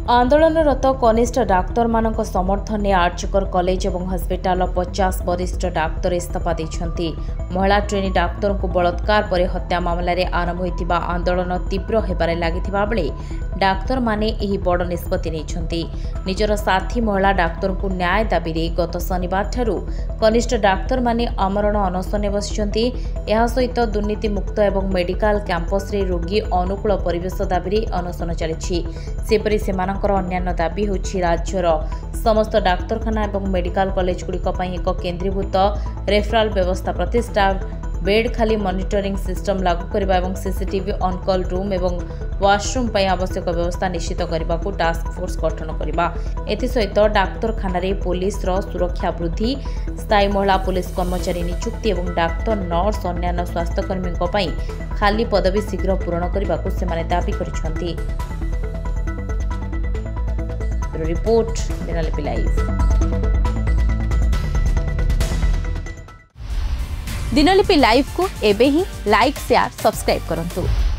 आंदोलनरत कनिष्ठ डाक्तर मानक समर्थन में आर्चकर कॉलेज और हस्पिटाल 50 वरिष्ठ डाक्तर इस्तीफा देछंती। महिला ट्रेनी डाक्तर को बलात्कार पर हत्या मामलें आरंभ होइतिबा आंदोलन तीव्र हेबारे लागिथिबा बेले डाक्तर माने एही बड़ निष्पत्ति नेछंती। निजर साथी महिला डाक्तर को न्याय दाबी रे गत शनिवार ठारू कनिष्ठ डाक्तर माने आमरण अनशन बसिछंती। एहा सहित दुर्नीति मुक्त एवं मेडिकल कैंपस रे रोगी अनुकूल परिवेश दाबी रे अनशन चलिछि। सेपरि सेमानकर अन्यान्य दाबी होछि राज्यर समस्त डाक्तरखाना एवं मेडिकल कॉलेज गुड़िक एक केन्द्रीभूत रेफराल व्यवस्था प्रतिष्ठा, बेड खाली मॉनिटरिंग सिस्टम लागू करबा एवं सीसीटीवी ऑन कॉल रूम एवं वाशरूम पर आवश्यक व्यवस्था निश्चित करने को टास्क फोर्स गठन करबा। एथि सहित डाक्तरखाना रे पुलिस रो सुरक्षा वृद्धि, स्थायी महिला पुलिस कर्मचारी नियुक्ति एवं डाक्तर नर्स अन्यान्य स्वास्थ्यकर्मी खाली पदवी शीघ्र पूरण करने को सेमाने दाबी करिसंती। Report Dinalipi live. Dinalipi live को एबे ही लाइक शेयर सब्सक्राइब करंतु।